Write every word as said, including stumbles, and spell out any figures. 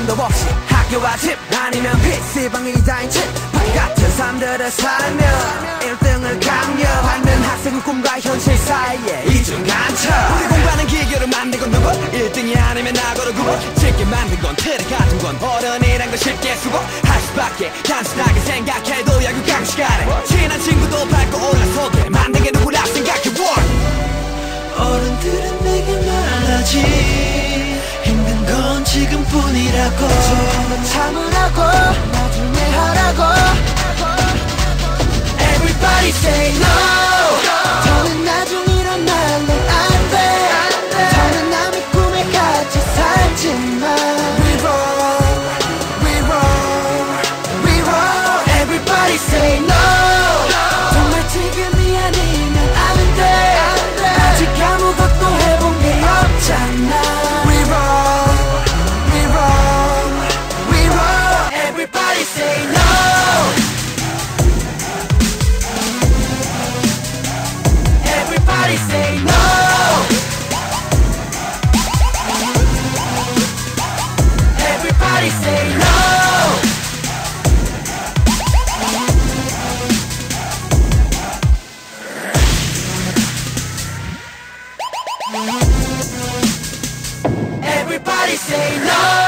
틈도 없이 학교와 집 아니면 피시방이다인 집 같은 삶들을 살며 일 등을 강요하는 학생은 꿈과 현실 사이에 이중간첩. 우리 공부하는 기교를 만들고 누구 일 등이 아니면 낙오를 굽어 쉽게 만든 건 틀에 같은 건 어른이란 걸 쉽게 수고할 수밖에. 단순하게 생각해도 야구 강의 시간에 친한 친구도 밟고 올라서게 만든 게 누구라 생각해. 어른들은 내게 말하지 힘든 건 지금뿐이라고. 지금은 참으라고 나중에 하라고. Everybody say no. 더는 나중이란 말로 안돼. 더는 남의 꿈에 갇혀 살지만 We roll, we roll, we roll. Everybody say no. 정말 지금이 아니면 안돼. 아직 아무것도 해본 게 없잖아. We roll, we roll, we roll. Everybody say no. Everybody say no. Everybody say no. Everybody say no.